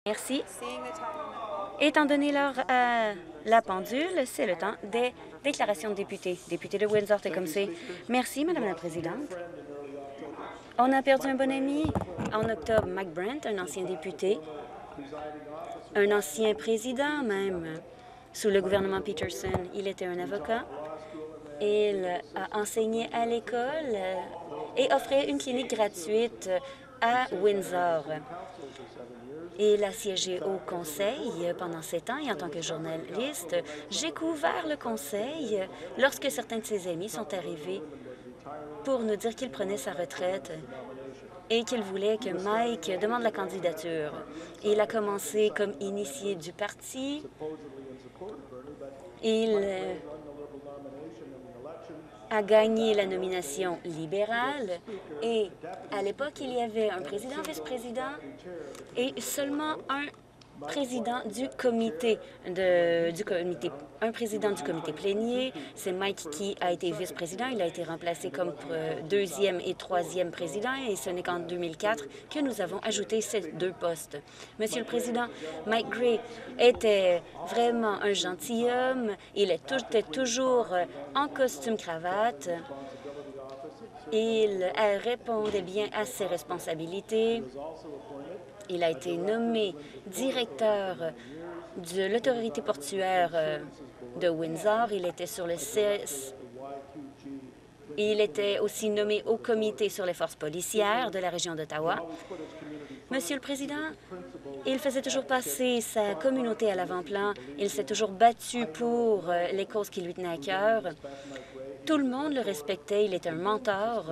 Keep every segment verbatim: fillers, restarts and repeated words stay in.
Merci. Étant donné l'heure à la pendule, c'est le temps des déclarations de députés. Député de Windsor-Tecumseh. Merci, Madame la Présidente. On a perdu un bon ami en octobre, Mike Brent, un ancien député, un ancien président même, sous le gouvernement Peterson. Il était un avocat. Il a enseigné à l'école et offrait une clinique gratuite à Windsor. Il a siégé au conseil pendant sept ans et en tant que journaliste, j'ai couvert le conseil lorsque certains de ses amis sont arrivés pour nous dire qu'il prenait sa retraite et qu'il voulait que Mike demande la candidature. Il a commencé comme initié du parti. Il a gagné la nomination libérale et à l'époque, il y avait un président, vice-président et seulement un président du comité, de, du comité, un président du comité plénier. C'est Mike qui a été vice-président. Il a été remplacé comme deuxième et troisième président et ce n'est qu'en deux mille quatre que nous avons ajouté ces deux postes. Monsieur le Président, Mike Gray était vraiment un gentilhomme. Il était toujours en costume-cravate. Il répondait bien à ses responsabilités. Il a été nommé directeur de l'autorité portuaire de Windsor. Il était sur le C S. Il était aussi nommé au comité sur les forces policières de la région d'Ottawa. Monsieur le Président, il faisait toujours passer sa communauté à l'avant-plan. Il s'est toujours battu pour les causes qui lui tenaient à cœur. Tout le monde le respectait. Il était un mentor.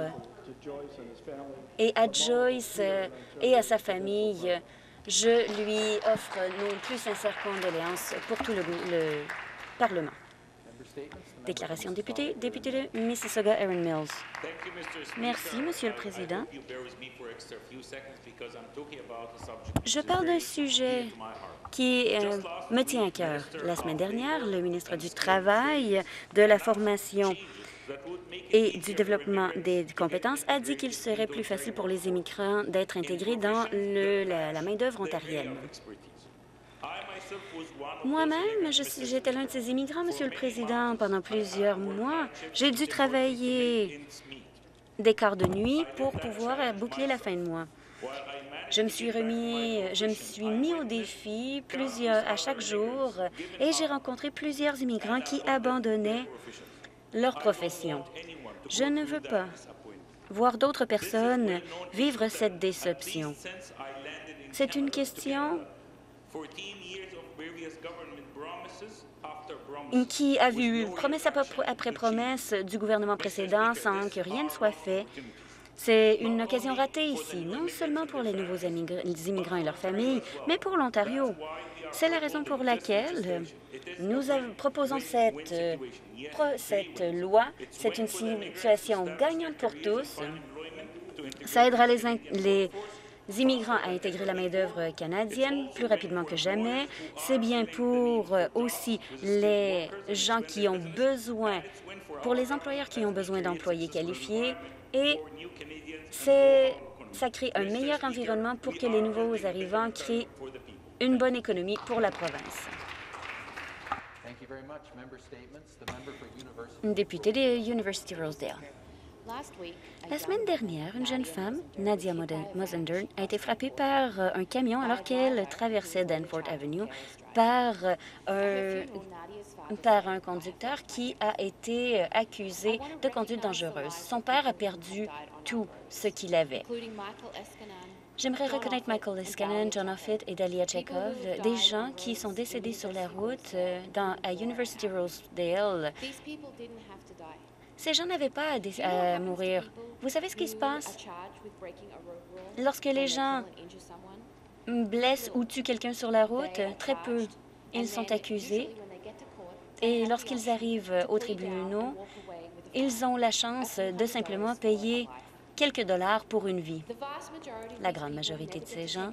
Et à Joyce et à sa famille, je lui offre nos plus sincères condoléances pour tout le, le Parlement. Déclaration de député, député de Mississauga, Erin Mills. Merci, Monsieur le Président. Je parle d'un sujet qui euh, me tient à cœur. La semaine dernière, le ministre du Travail, de la Formation et du développement des compétences a dit qu'il serait plus facile pour les immigrants d'être intégrés dans le, la, la main-d'œuvre ontarienne. Moi-même, j'étais l'un de ces immigrants, Monsieur le Président, pendant plusieurs mois. J'ai dû travailler des quarts de nuit pour pouvoir boucler la fin de mois. Je me suis remis, je me suis mis au défi plusieurs, à chaque jour et j'ai rencontré plusieurs immigrants qui abandonnaient leur profession. Je ne veux pas voir d'autres personnes vivre cette déception. C'est une question qui a vu promesse après promesse du gouvernement précédent sans que rien ne soit fait. C'est une occasion ratée ici, non seulement pour les nouveaux immigrants et leurs familles, mais pour l'Ontario. C'est la raison pour laquelle nous proposons cette, euh, pro, cette loi. C'est une situation gagnante pour tous. Ça aidera les, les immigrants à intégrer la main-d'œuvre canadienne plus rapidement que jamais. C'est bien pour euh, aussi les gens qui ont besoin, pour les employeurs qui ont besoin d'employés qualifiés. Et ça crée un meilleur environnement pour que les nouveaux arrivants créent une bonne économie pour la province. Une députée de University Rosedale. La semaine dernière, une jeune femme, Nadia Mosendern, a été frappée par un camion alors qu'elle traversait Danforth Avenue par un, par un conducteur qui a été accusé de conduite dangereuse. Son père a perdu tout ce qu'il avait. J'aimerais reconnaître Michael Iskanen, John Offutt et Dalia Chekhov, des gens qui sont décédés sur la route dans, à University Rosedale. Ces gens n'avaient pas à, à mourir. Vous savez ce qui se passe? Lorsque les gens blessent ou tuent quelqu'un sur la route, très peu, ils sont accusés. Et lorsqu'ils arrivent aux tribunaux, ils ont la chance de simplement payer quelques dollars pour une vie. La grande majorité de ces gens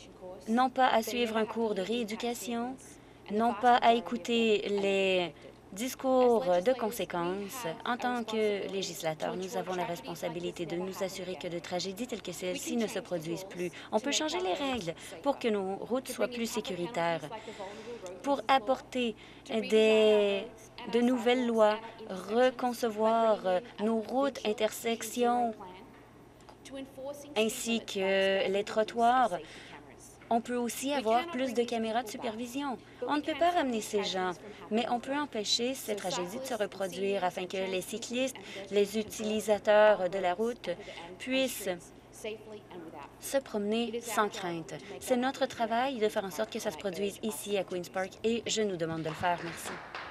n'ont pas à suivre un cours de rééducation, n'ont pas à écouter les discours de conséquence. En tant que législateurs, nous avons la responsabilité de nous assurer que de tragédies telles que celle-ci ne se produisent plus. On peut changer les règles pour que nos routes soient plus sécuritaires, pour apporter des, de nouvelles lois, reconcevoir nos routes, intersections, ainsi que les trottoirs. On peut aussi avoir plus de caméras de supervision. On ne peut pas ramener ces gens, mais on peut empêcher ces tragédies de se reproduire afin que les cyclistes, les utilisateurs de la route puissent se promener sans crainte. C'est notre travail de faire en sorte que ça se produise ici à Queen's Park et je nous demande de le faire. Merci.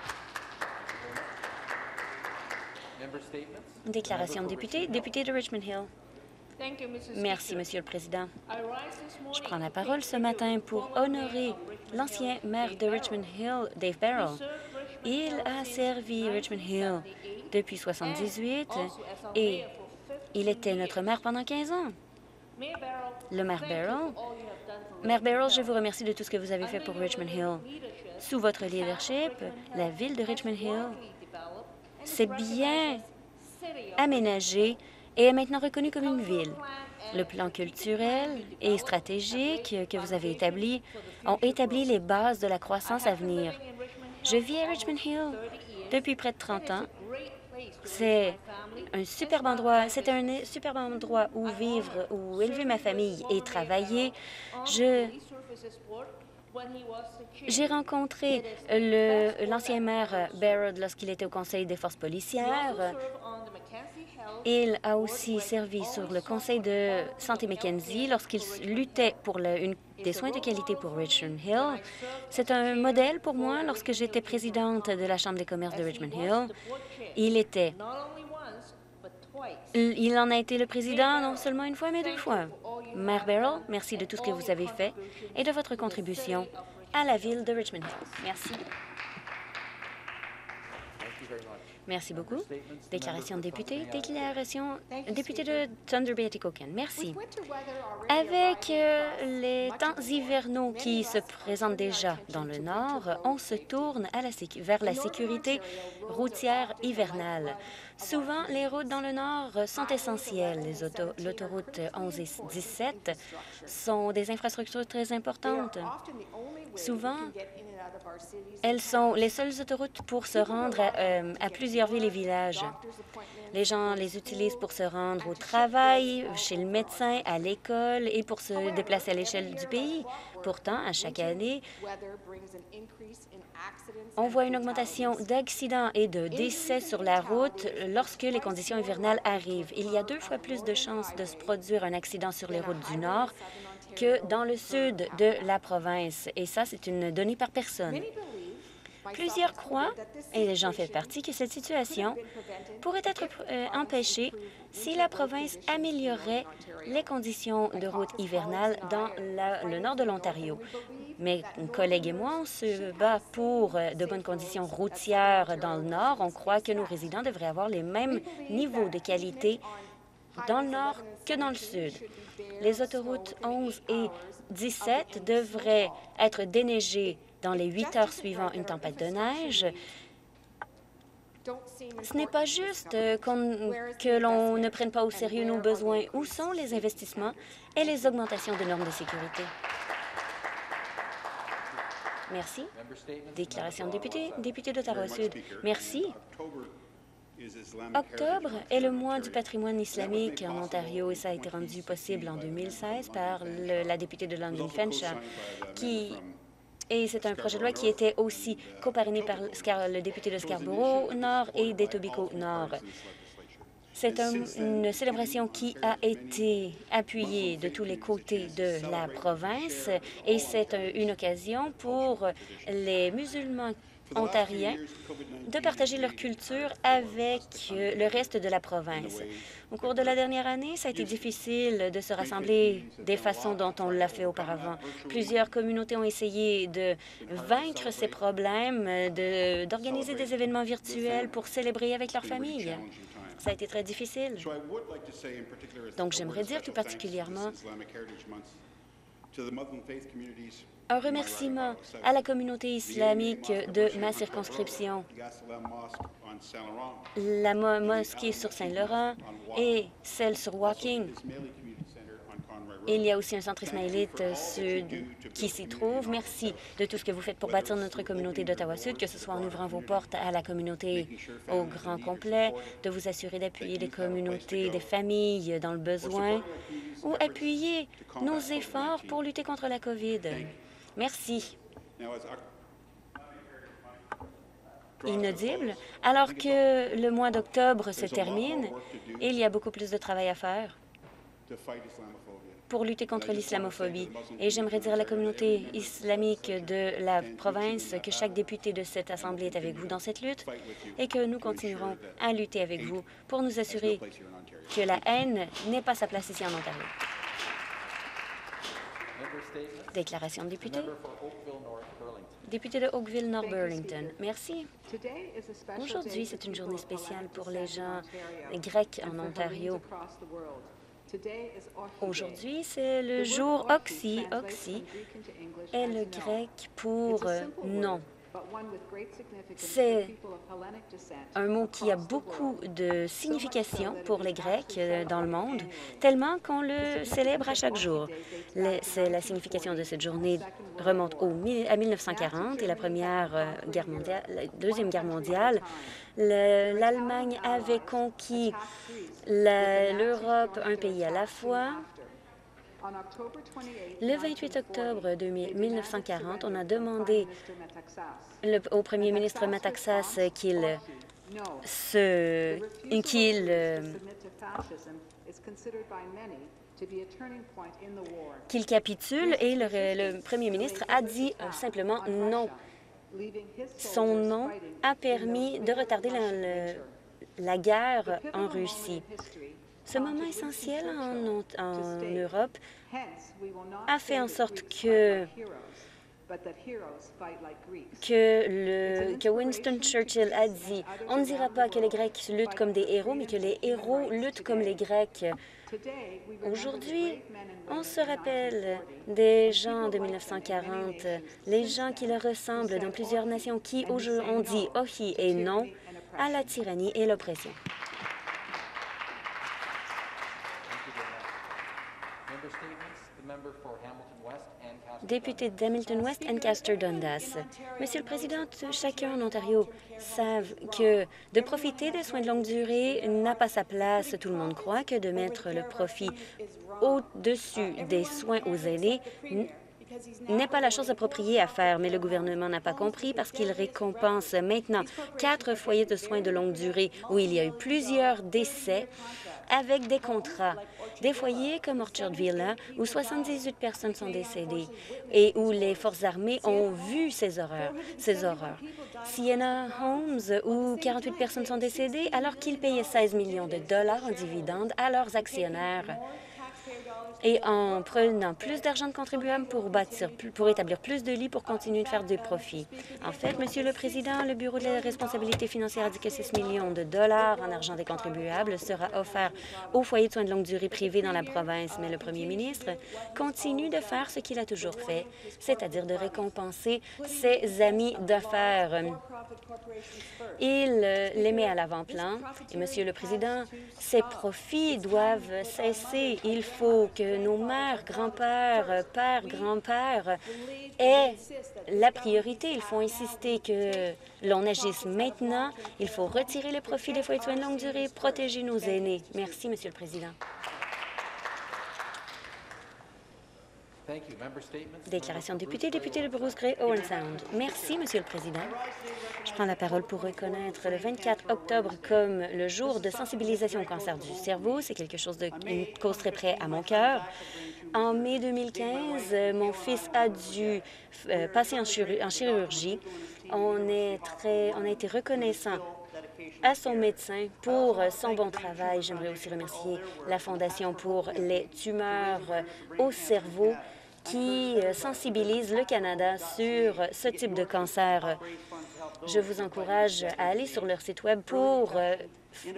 Déclaration de député, député de Richmond Hill. Merci, Monsieur le Président. Je prends la parole ce matin pour honorer l'ancien maire de Richmond Hill, Dave Barrell. Il a servi Richmond Hill depuis soixante-dix-huit et il était notre maire pendant quinze ans. Le maire Barrell, Maire Barrell, je vous remercie de tout ce que vous avez fait pour Richmond Hill. Sous votre leadership, la ville de Richmond Hill s'est bien aménagée et est maintenant reconnue comme une ville. Le plan culturel et stratégique que vous avez établi ont établi les bases de la croissance à venir. Je vis à Richmond Hill depuis près de trente ans. C'est un superbe endroit, c'était un superbe endroit où vivre, où élever ma famille et travailler. Je J'ai rencontré l'ancien maire Barrett lorsqu'il était au Conseil des forces policières. Il a aussi servi sur le Conseil de santé Mackenzie lorsqu'il luttait pour le, une, des soins de qualité pour Richmond Hill. C'est un modèle pour moi lorsque j'étais présidente de la Chambre des commerces de Richmond Hill. Il était... Il en a été le président non seulement une fois, mais deux fois. Maire Barrell, merci de tout ce que vous avez fait et de votre contribution à la ville de Richmond Hill. Merci. Merci beaucoup. Déclaration de député. Déclaration député de Thunder Bay Atikokan. Merci. Avec euh, les temps hivernaux qui se présentent déjà dans le nord, on se tourne à la vers la sécurité routière hivernale. Souvent, les routes dans le nord sont essentielles. L'autoroute onze et dix-sept sont des infrastructures très importantes. Souvent, elles sont les seules autoroutes pour se rendre à, euh, à plusieurs villes et villages. Les gens les utilisent pour se rendre au travail, chez le médecin, à l'école et pour se déplacer à l'échelle du pays. Pourtant, à chaque année, on voit une augmentation d'accidents et de décès sur la route lorsque les conditions hivernales arrivent. Il y a deux fois plus de chances de se produire un accident sur les routes du Nord que dans le sud de la province. Et ça, c'est une donnée par personne. Plusieurs croient, et j'en fais partie, que cette situation pourrait être euh, empêchée si la province améliorait les conditions de route hivernales dans la, le nord de l'Ontario. Mes collègues et moi, on se bat pour de bonnes conditions routières dans le nord. On croit que nos résidents devraient avoir les mêmes niveaux de qualité dans le nord que dans le sud. Les autoroutes onze et dix-sept devraient être déneigées dans les huit heures suivant une tempête de neige. Ce n'est pas juste qu'on, que l'on ne prenne pas au sérieux nos besoins. Où sont les investissements et les augmentations de normes de sécurité? Merci. Déclaration de député, député d'Ottawa-Sud. Merci. Octobre est le mois du patrimoine islamique en Ontario et ça a été rendu possible en deux mille seize par le, la députée de London Fanshawe, qui et c'est un projet de loi qui était aussi coparrainé par le député de Scarborough-Nord et d'Etobicoke-Nord. C'est un, une célébration qui a été appuyée de tous les côtés de la province et c'est un, une occasion pour les musulmans ontariens de partager leur culture avec le reste de la province. Au cours de la dernière année, ça a été difficile de se rassembler des façons dont on l'a fait auparavant. Plusieurs communautés ont essayé de vaincre ces problèmes, de, d'organiser des événements virtuels pour célébrer avec leur famille. Ça a été très difficile. Donc, j'aimerais dire tout particulièrement Un remerciement à la communauté islamique de ma circonscription, la mo mosquée sur Saint-Laurent et celle sur Walking. Il y a aussi un centre ismaélite sud qui s'y trouve. Merci de tout ce que vous faites pour bâtir notre communauté d'Ottawa-Sud, que ce soit en ouvrant vos portes à la communauté au grand complet, de vous assurer d'appuyer les communautés, des familles dans le besoin, ou appuyer nos efforts pour lutter contre la COVID. Merci. Inaudible. Alors que le mois d'octobre se termine, il y a beaucoup plus de travail à faire pour lutter contre l'islamophobie. Et j'aimerais dire à la communauté islamique de la province que chaque député de cette Assemblée est avec vous dans cette lutte et que nous continuerons à lutter avec vous pour nous assurer que la haine n'ait pas sa place ici en Ontario. Déclaration de député. Député de Oakville-Nord Burlington. Merci. Aujourd'hui, c'est une journée spéciale pour les gens grecs en Ontario. Aujourd'hui, c'est le jour Oxy. Oxy est le grec pour euh, non. C'est un mot qui a beaucoup de signification pour les Grecs euh, dans le monde, tellement qu'on le célèbre à chaque jour. Le, la signification de cette journée remonte au, à mille neuf cent quarante et la Première euh, Guerre mondiale, la Deuxième Guerre mondiale. L'Allemagne avait conquis l'Europe un pays à la fois. Le vingt-huit octobre de mille neuf cent quarante, on a demandé le, au premier ministre Metaxas qu'il se qu'il qu'il capitule et le, le premier ministre a dit euh, simplement non. Son nom a permis de retarder la, la, la guerre en Russie. Ce moment essentiel en, en Europe a fait en sorte que, que, le, que Winston Churchill a dit « On ne dira pas que les Grecs luttent comme des héros, mais que les héros luttent comme les Grecs ». Aujourd'hui, on se rappelle des gens de mille neuf cent quarante, les gens qui leur ressemblent dans plusieurs nations qui aujourd'hui ont dit « ohi » et « non » à la tyrannie et l'oppression. Député d'Hamilton-West, Ancaster-Dundas. Monsieur le Président, chacun en Ontario savent que de profiter des soins de longue durée n'a pas sa place. Tout le monde croit que de mettre le profit au-dessus des soins aux aînés n'est pas la chose appropriée à faire, mais le gouvernement n'a pas compris parce qu'il récompense maintenant quatre foyers de soins de longue durée où il y a eu plusieurs décès avec des contrats. Des foyers comme Orchard Villa, où soixante-dix-huit personnes sont décédées et où les forces armées ont vu ces horreurs. Ces horreurs. Sienna Homes, où quarante-huit personnes sont décédées alors qu'ils payaient seize millions de dollars en dividendes à leurs actionnaires. Et en prenant plus d'argent de contribuables pour bâtir, pour établir plus de lits pour continuer de faire des profits. En fait, Monsieur le Président, le Bureau de la responsabilité financière a dit que six millions de dollars en argent des contribuables sera offert aux foyers de soins de longue durée privés dans la province. Mais le Premier ministre continue de faire ce qu'il a toujours fait, c'est-à-dire de récompenser ses amis d'affaires. Il les met à l'avant-plan. Et, Monsieur le Président, ces profits doivent cesser. Il faut que nos mères, grands-pères, pères, grands-pères aient la priorité. Il faut insister que l'on agisse maintenant. Il faut retirer les profits des foyers de soins de longue durée, protéger nos aînés. Merci, Monsieur le Président. Déclaration de député, député de Bruce Grey, Owen Sound. Merci, Monsieur le Président. Je prends la parole pour reconnaître le vingt-quatre octobre comme le jour de sensibilisation au cancer du cerveau. C'est quelque chose de une cause très près à mon cœur. En mai deux mille quinze, mon fils a dû euh, passer en, chirurgie, en chirurgie. On, est très, on a été reconnaissant à son médecin pour son bon travail. J'aimerais aussi remercier la Fondation pour les tumeurs au cerveau qui sensibilise le Canada sur ce type de cancer. Je vous encourage à aller sur leur site Web pour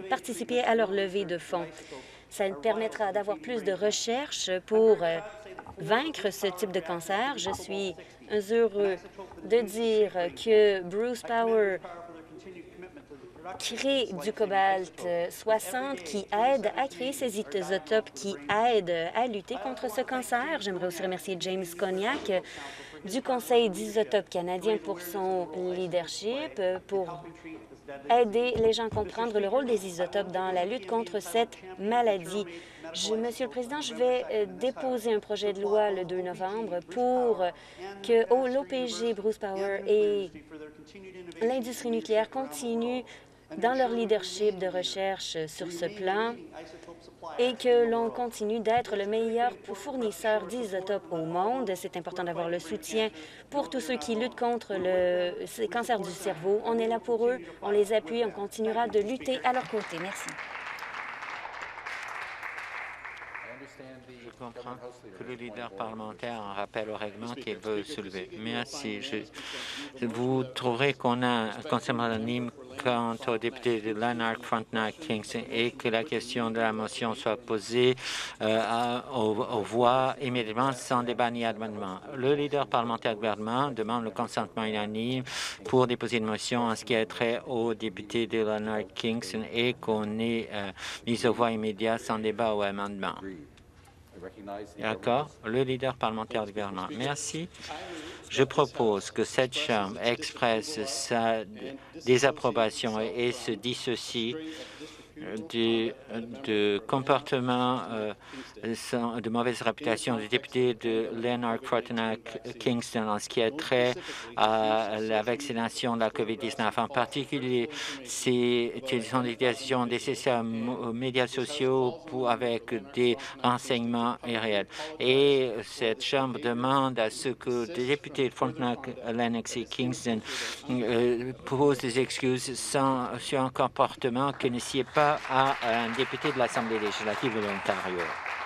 participer à leur levée de fonds. Ça permettra d'avoir plus de recherches pour vaincre ce type de cancer. Je suis heureux de dire que Bruce Power crée du cobalt soixante qui aide à créer ces isotopes qui aident à lutter contre ce cancer. J'aimerais aussi remercier James Cognac du Conseil d'isotopes canadien pour son leadership, pour aider les gens à comprendre le rôle des isotopes dans la lutte contre cette maladie. Je, Monsieur le Président, je vais euh, déposer un projet de loi le deux novembre pour que oh, l'O P G, Bruce Power et l'industrie nucléaire continuent dans leur leadership de recherche sur ce plan et que l'on continue d'être le meilleur fournisseur d'isotopes au monde. C'est important d'avoir le soutien pour tous ceux qui luttent contre le cancer du cerveau. On est là pour eux, on les appuie, on continuera de lutter à leur côté. Merci. Je comprends que le leader parlementaire a un rappel au règlement qu'il veut soulever. Merci. Je, vous trouverez qu'on a un conseil unanime quant au député de Lanark, Frontenac, Kingston et que la question de la motion soit posée euh, à, aux, aux voix immédiatement sans débat ni amendement. Le leader parlementaire du gouvernement demande le consentement unanime pour déposer une motion en ce qui a trait aux députés de Lanark, Kingston et qu'on ait euh, mis aux voix immédiates sans débat ou amendement. D'accord. Le leader parlementaire du gouvernement. Merci. Je propose que cette Chambre expresse sa désapprobation et, et se dissocie du, de comportements euh, sans, de mauvaise réputation des députés de Lanark, Frontenac, Kingston en ce qui a trait à la vaccination de la COVID dix-neuf. En particulier, c'est sont des décisions nécessaires aux médias sociaux pour, avec des renseignements irréels. Et cette Chambre demande à ce que des députés de Frontenac, Lennox et Kingston euh, posent des excuses sans, sur un comportement que ne s'y est pas à un député de l'Assemblée législative de l'Ontario.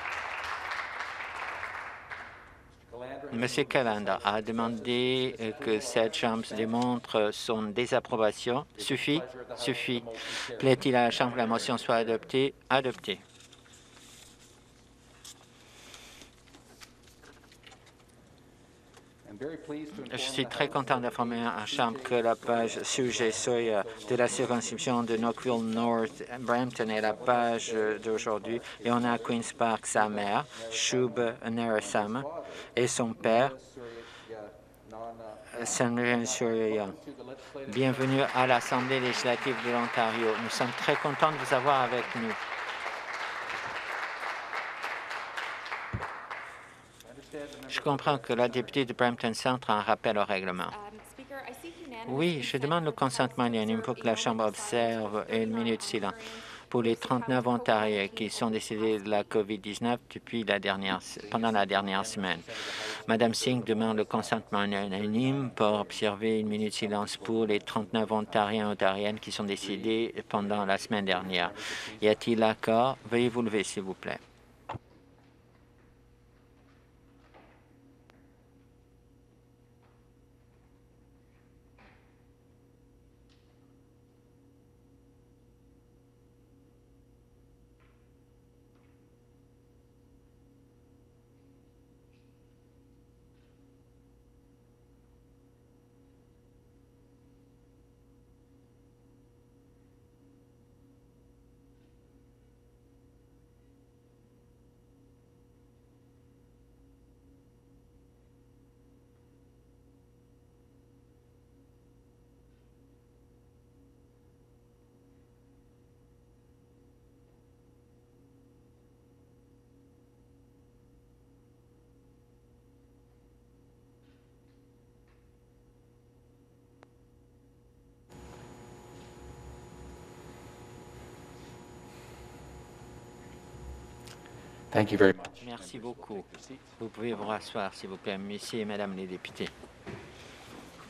M. Callander a demandé que cette Chambre démontre son désapprobation. Suffit? Suffit. Plaît-il à la Chambre que la motion soit adoptée? Adoptée. Je suis très content d'informer en Chambre que la page sujet Soya de la circonscription de Knoxville North Brampton est la page d'aujourd'hui et on a à Queen's Park sa mère, Shub Narasimha, et son père, Sandrine Surya. Bienvenue à l'Assemblée législative de l'Ontario. Nous sommes très contents de vous avoir avec nous. Je comprends que la députée de Brampton Centre a un rappel au règlement. Oui, je demande le consentement unanime pour que la Chambre observe une minute de silence pour les trente-neuf Ontariens qui sont décédés de la COVID dix-neuf depuis la dernière, pendant la dernière semaine. Madame Singh demande le consentement unanime pour observer une minute de silence pour les trente-neuf Ontariens et Ontariennes qui sont décédés pendant la semaine dernière. Y a-t-il accord? Veuillez vous lever, s'il vous plaît. Merci beaucoup. Vous pouvez vous rasseoir, s'il vous plaît, messieurs et mesdames les députés.